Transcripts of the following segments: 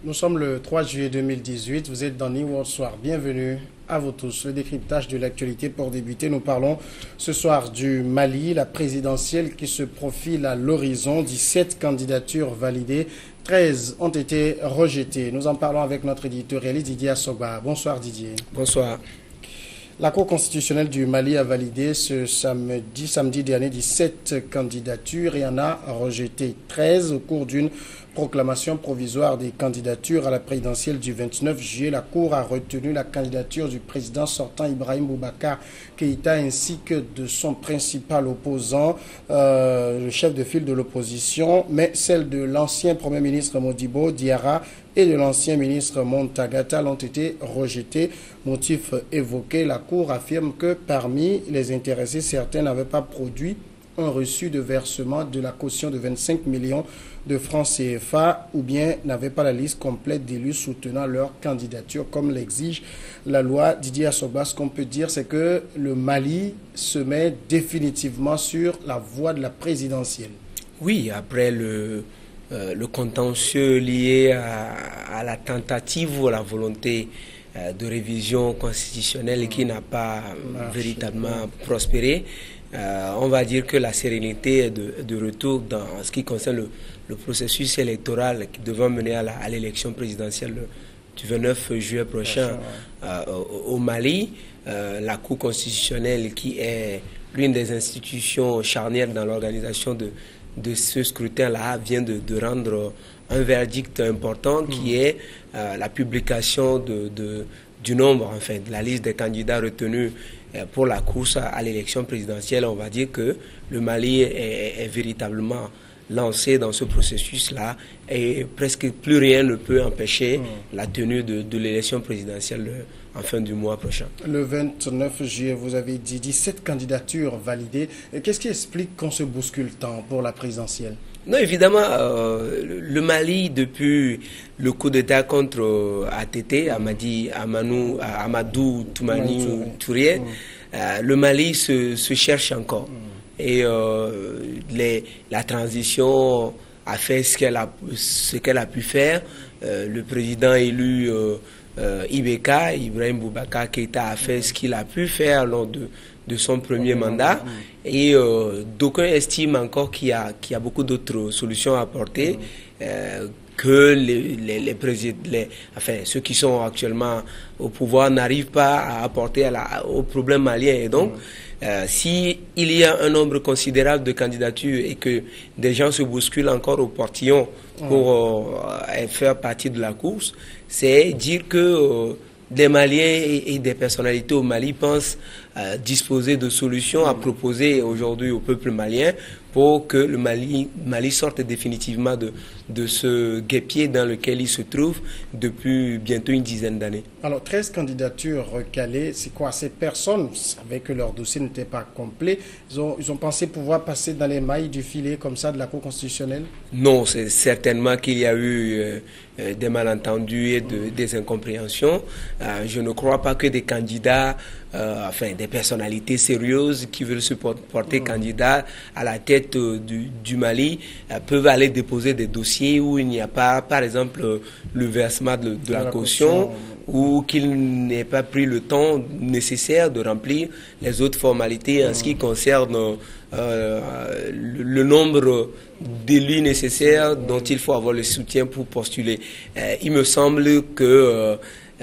Nous sommes le 3 juillet 2018, vous êtes dans New World Soir. Bienvenue à vous tous. Le décryptage de l'actualité pour débuter. Nous parlons ce soir du Mali, la présidentielle qui se profile à l'horizon. 17 candidatures validées, 13 ont été rejetées. Nous en parlons avec notre éditorialiste Didier Assogba. Bonsoir Didier. Bonsoir. La Cour constitutionnelle du Mali a validé ce samedi dernier 17 candidatures et en a rejeté 13 au cours d'une proclamation provisoire des candidatures à la présidentielle du 29 juillet. La Cour a retenu la candidature du président sortant Ibrahim Boubacar Keïta ainsi que de son principal opposant, le chef de file de l'opposition, mais celle de l'ancien Premier ministre Modibo Diarra et de l'ancien ministre Montagata ont été rejetées. Motif évoqué, la Cour affirme que parmi les intéressés, certains n'avaient pas produit un reçu de versement de la caution de 25 millions de francs CFA ou bien n'avaient pas la liste complète d'élus soutenant leur candidature comme l'exige la loi. Didier Assogba, ce qu'on peut dire, c'est que le Mali se met définitivement sur la voie de la présidentielle. Oui, après le contentieux lié à la tentative ou à la volonté de révision constitutionnelle qui n'a pas véritablement prospéré, on va dire que la sérénité est de retour dans ce qui concerne le processus électoral qui devrait mener à l'élection présidentielle du 29 juillet prochain au Mali. La Cour constitutionnelle, qui est l'une des institutions charnières dans l'organisation de ce scrutin-là, vient de rendre un verdict important qui est la publication du nombre, enfin, de la liste des candidats retenus pour la course à l'élection présidentielle. On va dire que le Mali est véritablement lancé dans ce processus-là et presque plus rien ne peut empêcher la tenue de l'élection présidentielle en fin du mois prochain. Le 29 juillet, vous avez dit 17 candidatures validées. Qu'est-ce qui explique qu'on se bouscule tant pour la présidentielle? Non, évidemment, le Mali, depuis le coup d'État contre ATT, Amadou Toumani Touré, le Mali se cherche encore. Et la transition a fait ce qu'elle a pu faire. Le président élu Ibeka, Ibrahim Boubacar Keïta, a fait ce qu'il a pu faire lors de son premier mandat. Et d'aucuns estiment encore qu'il y a beaucoup d'autres solutions à apporter, que ceux qui sont actuellement au pouvoir n'arrivent pas à apporter au problème malien. Et donc, s'il y a un nombre considérable de candidatures et que des gens se bousculent encore au portillon pour faire partie de la course, c'est dire que des Maliens et des personnalités au Mali pensent disposer de solutions à proposer aujourd'hui au peuple malien pour que le Mali sorte définitivement de ce guêpier dans lequel il se trouve depuis bientôt une dizaine d'années. Alors, 13 candidatures recalées, c'est quoi? Ces personnes savaient que leur dossier n'était pas complet. Ils ont pensé pouvoir passer dans les mailles du filet comme ça de la Cour constitutionnelle? Non, c'est certainement qu'il y a eu des malentendus et des incompréhensions. Je ne crois pas que des candidats, des personnalités sérieuses qui veulent se porter candidats à la tête du Mali peuvent aller déposer des dossiers où il n'y a pas, par exemple, le versement de la caution ou qu'il n'ait pas pris le temps nécessaire de remplir les autres formalités en ce qui concerne le nombre d'élus nécessaires dont il faut avoir le soutien pour postuler. Il me semble que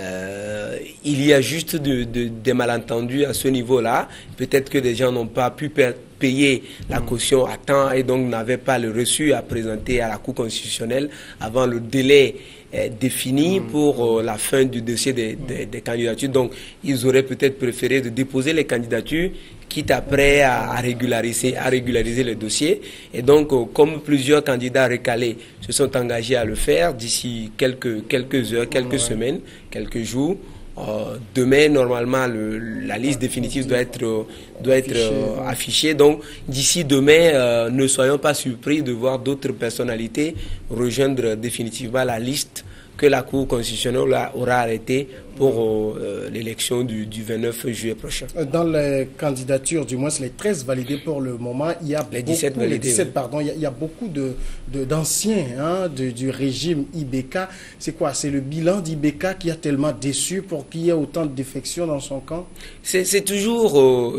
il y a juste des malentendus à ce niveau-là. Peut-être que des gens n'ont pas pu payer la caution à temps et donc n'avaient pas le reçu à présenter à la Cour constitutionnelle avant le délai défini pour la fin du dossier des candidatures. Donc, ils auraient peut-être préféré de déposer les candidatures, quitte après à régulariser le dossier. Et donc, comme plusieurs candidats recalés se sont engagés à le faire d'ici quelques heures, quelques semaines, quelques jours, demain, normalement, la liste définitive doit être affichée. Donc, d'ici demain, ne soyons pas surpris de voir d'autres personnalités rejoindre définitivement la liste que la Cour constitutionnelle aura arrêté pour l'élection du 29 juillet prochain. Dans les candidatures, du moins les 13 validées pour le moment, il y a les 17 beaucoup, validées, les 17, pardon, il y a beaucoup d'anciens du régime IBK. C'est quoi? C'est le bilan d'IBK qui a tellement déçu pour qu'il y ait autant de défections dans son camp? C'est toujours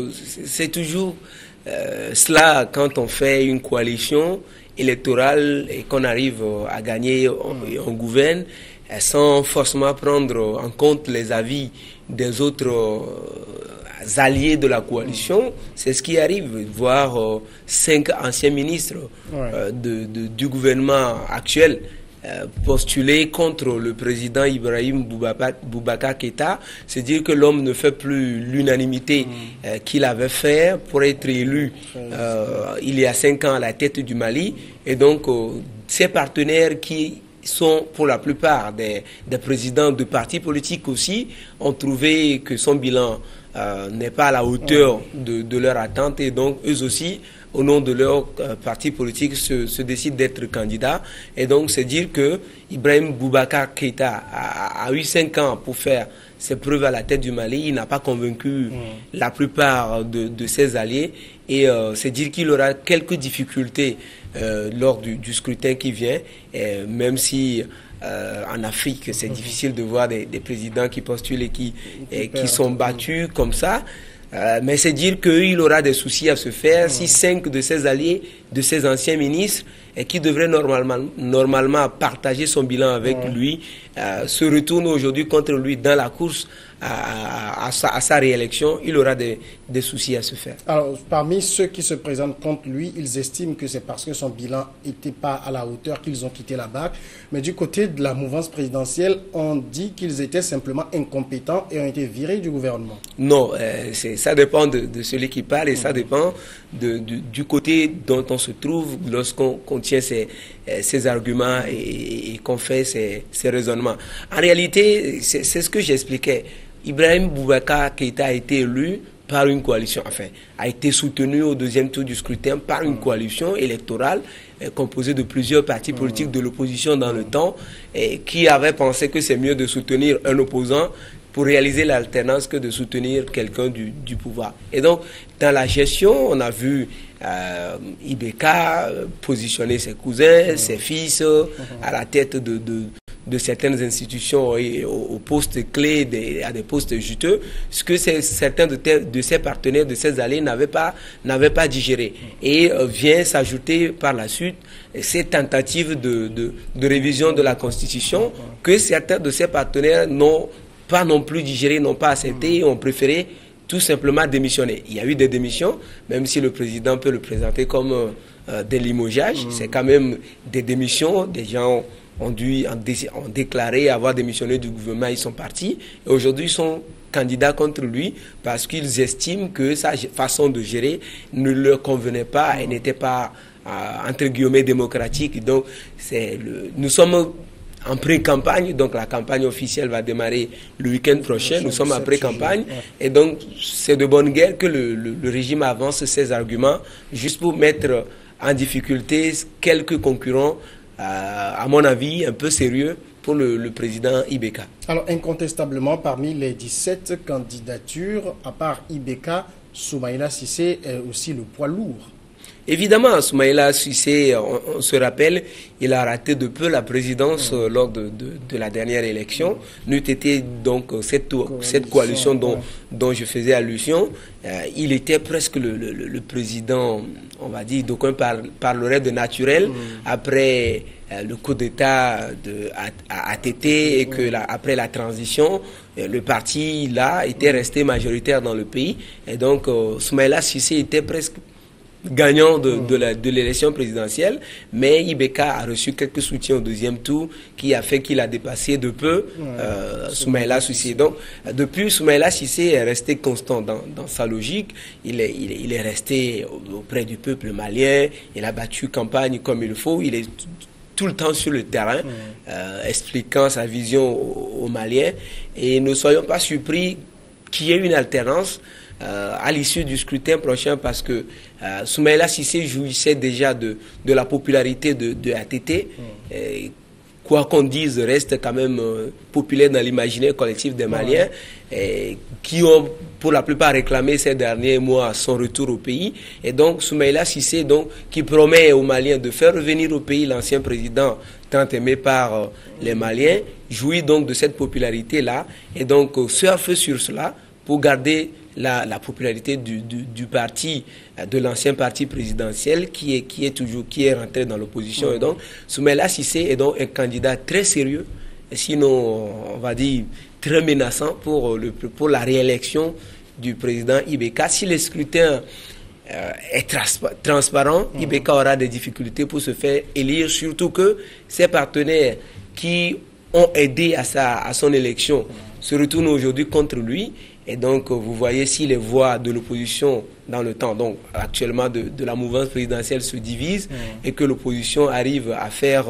cela quand on fait une coalition électorale et qu'on arrive à gagner, on gouverne sans forcément prendre en compte les avis des autres alliés de la coalition. C'est ce qui arrive, voir 5 anciens ministres du gouvernement actuel postuler contre le président Ibrahim Boubacar Keïta. C'est dire que l'homme ne fait plus l'unanimité qu'il avait fait pour être élu il y a 5 ans à la tête du Mali. Et donc, ses partenaires qui sont pour la plupart des présidents de partis politiques aussi, ont trouvé que son bilan n'est pas à la hauteur de leur attente, et donc eux aussi, au nom de leur parti politique, se décident d'être candidats. Et donc c'est dire que Ibrahim Boubacar Keïta a eu 5 ans pour faire ses preuves à la tête du Mali. Il n'a pas convaincu la plupart de ses alliés, et c'est dire qu'il aura quelques difficultés lors du scrutin qui vient, même si en Afrique c'est difficile de voir des présidents qui postulent et qui sont battus comme ça. Mais c'est dire qu'il aura des soucis à se faire si 5 de ses alliés, de ses anciens ministres, et qui devraient normalement partager son bilan avec lui, se retournent aujourd'hui contre lui dans la course à sa réélection. Il aura des soucis à se faire. Alors, parmi ceux qui se présentent contre lui, ils estiment que c'est parce que son bilan n'était pas à la hauteur qu'ils ont quitté la BAC. Mais du côté de la mouvance présidentielle, on dit qu'ils étaient simplement incompétents et ont été virés du gouvernement. Non, ça dépend de celui qui parle, et ça dépend du côté dont on se trouve lorsqu'on tient ces arguments et qu'on fait ces raisonnements. En réalité, c'est ce que j'expliquais. Ibrahim Boubacar Keïta a été élu par une coalition, enfin, a été soutenu au 2e tour du scrutin par une coalition électorale composée de plusieurs partis politiques de l'opposition dans le temps, et qui avaient pensé que c'est mieux de soutenir un opposant pour réaliser l'alternance que de soutenir quelqu'un du pouvoir. Et donc, dans la gestion, on a vu IBK positionner ses cousins, ses fils à la tête de certaines institutions et aux postes clés, à des postes juteux, ce que certains de ses partenaires, de ses alliés n'avaient pas digéré. Et vient s'ajouter par la suite ces tentatives de révision de la Constitution que certains de ses partenaires n'ont pas non plus digéré, n'ont pas accepté, et ont préféré tout simplement démissionner. Il y a eu des démissions, même si le président peut le présenter comme des limogeages. C'est quand même des démissions. Des gens ont déclaré avoir démissionné du gouvernement, ils sont partis. Et aujourd'hui, ils sont candidats contre lui parce qu'ils estiment que sa façon de gérer ne leur convenait pas et n'était pas, entre guillemets, démocratique. Donc, nous sommes en pré-campagne, donc la campagne officielle va démarrer le week-end prochain. Nous sommes en pré-campagne, et donc c'est de bonne guerre que le régime avance ses arguments juste pour mettre en difficulté quelques concurrents, à mon avis, un peu sérieux pour le président IBK. Alors, incontestablement, parmi les 17 candidatures, à part IBK, Soumaïla Cissé est aussi le poids lourd. Évidemment, Soumaïla Cissé, on se rappelle, il a raté de peu la présidence lors de la dernière élection. N'eût été donc cette coalition dont je faisais allusion, il était presque le président, on va dire, d'aucuns parleraient de naturel, après le coup d'État à ATT, et que après la transition, le parti là était resté majoritaire dans le pays. Et donc, Soumaïla Cissé était presque gagnant de l'élection présidentielle, mais IBK a reçu quelques soutiens au 2e tour qui a fait qu'il a dépassé de peu Soumaïla Cissé. Donc, depuis, Soumaïla Cissé est resté constant dans sa logique. Il est resté auprès du peuple malien, il a battu campagne comme il faut, il est tout le temps sur le terrain, expliquant sa vision aux Maliens, et ne soyons pas surpris qu'il y ait une alternance à l'issue du scrutin prochain, parce que Soumaïla Cissé jouissait déjà de la popularité de ATT, quoi qu'on dise, reste quand même populaire dans l'imaginaire collectif des Maliens, qui ont pour la plupart réclamé ces derniers mois son retour au pays. Et donc Soumaïla Cissé, donc, qui promet aux Maliens de faire revenir au pays l'ancien président tant aimé par les Maliens, jouit donc de cette popularité-là et donc surfe sur cela pour garder la popularité du parti, de l'ancien parti présidentiel qui est rentré dans l'opposition. Et donc Soumaïla Cissé est donc un candidat très sérieux, sinon on va dire très menaçant pour la réélection du président Ibeka. Si le scrutin est transparent, Ibeka aura des difficultés pour se faire élire, surtout que ses partenaires qui ont aidé à son élection se retournent aujourd'hui contre lui. Et donc, vous voyez, si les voix de l'opposition dans le temps, donc actuellement de la mouvance présidentielle se divisent et que l'opposition arrive à faire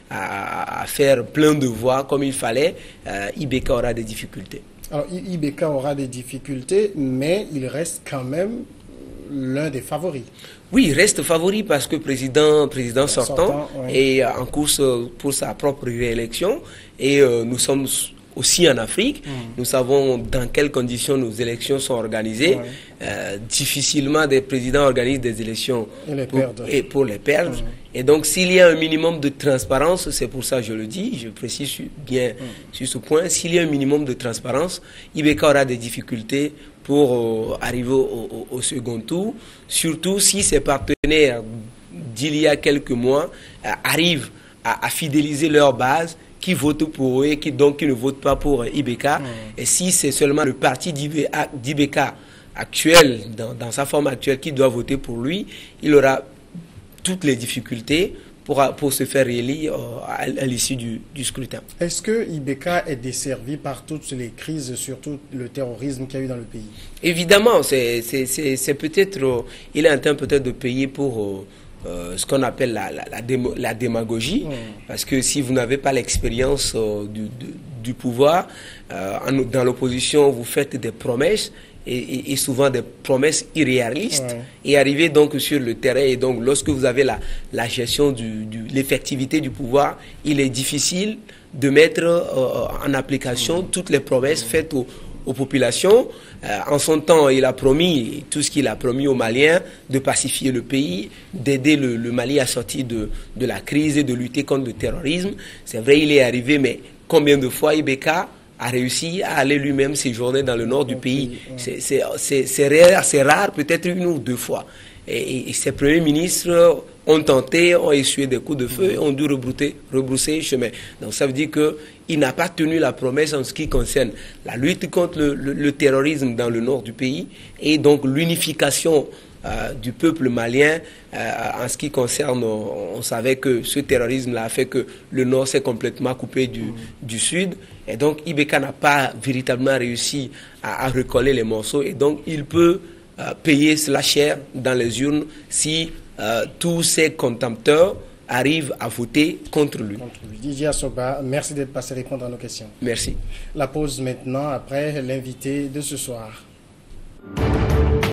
plein de voix comme il fallait, Ibeka aura des difficultés. Alors, Ibeka aura des difficultés, mais il reste quand même l'un des favoris. Oui, il reste favori parce que président sortant est en course pour sa propre réélection et nous sommes aussi en Afrique. Nous savons dans quelles conditions nos élections sont organisées. Difficilement des présidents organisent des élections pour les perdre. Et donc s'il y a un minimum de transparence, c'est pour ça que je le dis, je précise bien sur ce point, s'il y a un minimum de transparence, Ibeka aura des difficultés pour arriver au second tour, surtout si ses partenaires d'il y a quelques mois arrivent à fidéliser leur base, qui votent pour eux et qui ne votent pas pour Ibeka. Et si c'est seulement le parti d'Ibeka actuel, dans sa forme actuelle, qui doit voter pour lui, il aura toutes les difficultés pour se faire élire à l'issue du scrutin. Est-ce que Ibeka est desservi par toutes les crises, surtout le terrorisme qu'il y a eu dans le pays? Évidemment, c'est peut-être, il est en train peut-être de payer pour ce qu'on appelle la démagogie, parce que si vous n'avez pas l'expérience du pouvoir, dans l'opposition, vous faites des promesses, et souvent des promesses irréalistes, et arriver donc sur le terrain, et donc lorsque vous avez la gestion l'effectivité du pouvoir, il est difficile de mettre en application toutes les promesses faites aux populations. En son temps, il a promis tout ce qu'il a promis aux Maliens, de pacifier le pays, d'aider le Mali à sortir de la crise et de lutter contre le terrorisme. C'est vrai, il est arrivé, mais combien de fois Ibeka a réussi à aller lui-même séjourner dans le nord du pays? C'est rare, peut-être une ou deux fois. Et ces premiers ministres ont tenté, ont essuyé des coups de feu, ont dû rebrousser chemin. Donc ça veut dire qu'il n'a pas tenu la promesse en ce qui concerne la lutte contre le terrorisme dans le nord du pays et donc l'unification du peuple malien en ce qui concerne, on savait que ce terrorisme-là a fait que le nord s'est complètement coupé du sud. Et donc Ibeka n'a pas véritablement réussi à recoller les morceaux et donc il peut payer cela cher dans les urnes si tous ces contempteurs arrivent à voter contre lui. Didier Assoba, merci d'être passé répondre à nos questions. Merci. La pause maintenant, après l'invité de ce soir.